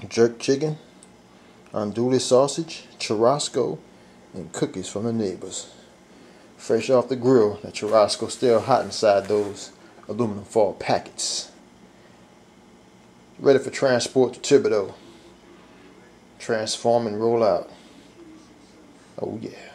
jerk chicken, andouille sausage, churrasco, and cookies from the neighbors. Fresh off the grill, the churrasco still hot inside those aluminum foil packets. Ready for transport to Thibodaux. Transform and roll out. Oh yeah.